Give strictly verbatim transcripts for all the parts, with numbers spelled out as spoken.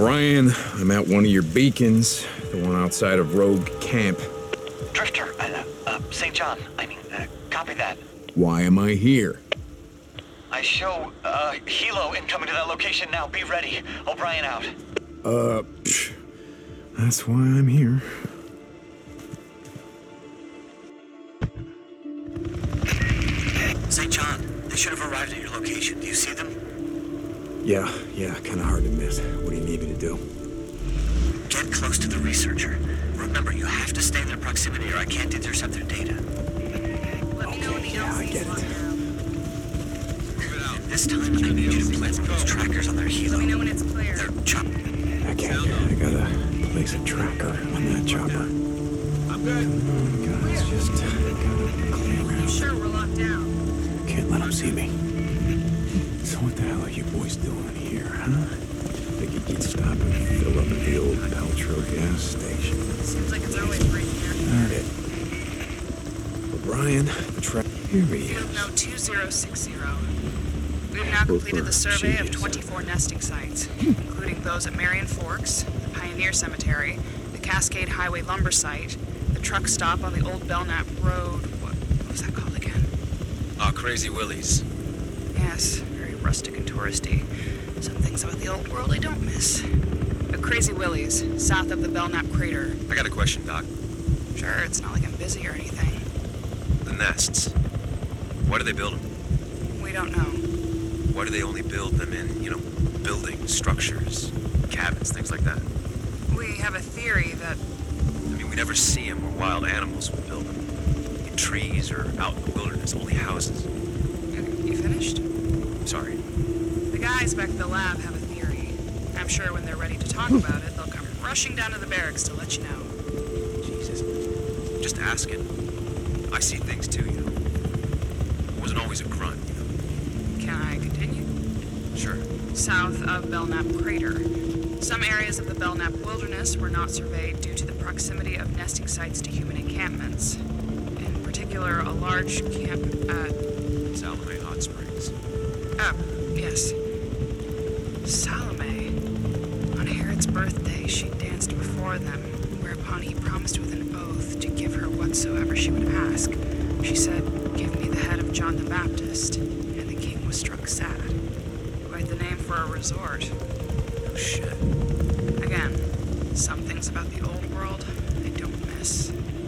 O'Brien. I'm at one of your beacons, the one outside of Rogue Camp. Drifter, uh, uh, Saint John, I mean, uh, copy that. Why am I here? I show, uh, Helo incoming to that location now. Be ready. O'Brien out. Uh, psh, that's why I'm here. Saint John, they should have arrived at your location. Do you see them? Yeah, yeah, kinda hard to miss. What do you need me to do? Get close to the researcher. Remember, you have to stay in their proximity or I can't intercept their data. Let me know when the Yeah, I get it. This time, I need you to plant one of those trackers on their Helo. Let me know when it's clear. They're chop. Okay, I gotta place a tracker on that chopper. I'm good. Oh, guys, just gotta clear You around. sure we're locked down? Can't let them see me. So what the hell are you boys doing here, huh? Think you could stop and fill up at the old Paltrow gas station? Seems like it's always right here. Got it. O'Brien, the track. Here he Field is. note two zero six zero. We've now completed the survey of twenty-four nesting sites, including those at Marion Forks, the Pioneer Cemetery, the Cascade Highway lumber site, the truck stop on the old Belknap Road. What, what was that called again? Ah, oh, Crazy Willie's. Yes, very rustic and touristy. Some things about the old world I don't miss. The Crazy Willie's, south of the Belknap crater. I got a question, Doc. Sure, it's not like I'm busy or anything. The nests. Why do they build them? We don't know. Why do they only build them in, you know, buildings, structures, cabins, things like that? We have a theory that I mean, we never see them where wild animals would build them. In trees or out in the wilderness, only houses. You finished? Sorry. The guys back at the lab have a theory. I'm sure when they're ready to talk about it, they'll come rushing down to the barracks to let you know. Jesus. Just asking. I see things too, you know. I wasn't always a grunt, you know. Can I continue? Sure. South of Belknap Crater. Some areas of the Belknap Wilderness were not surveyed due to the proximity of nesting sites to human encampments. In particular, a large camp at... Salome Hot Springs. Oh, yes. Salome. On Herod's birthday, she danced before them, whereupon he promised with an oath to give her whatsoever she would ask. She said, "Give me the head of John the Baptist," and the king was struck sad. Quite the name for a resort. Oh, shit. Again, some things about the old world I don't miss.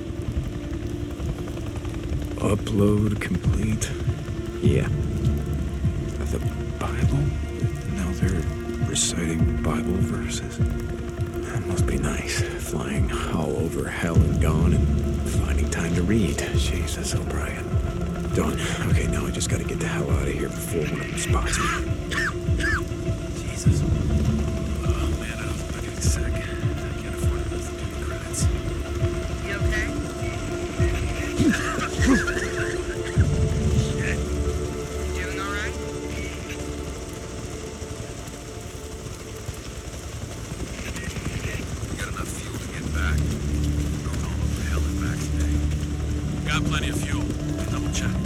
Upload complete. Yeah. The Bible? Now they're reciting Bible verses. That must be nice, flying all over hell and gone and finding time to read. Jesus, O'Brien. Done. Okay, now I just gotta get the hell out of here before one of them spots me. Jesus. Oh, man, I don't think I'm getting sick. I can't afford to lose the duty credits. You okay? Shit. Doing all right? We got enough fuel to get back. Going all over hell and back today. Got plenty of fuel. Double check.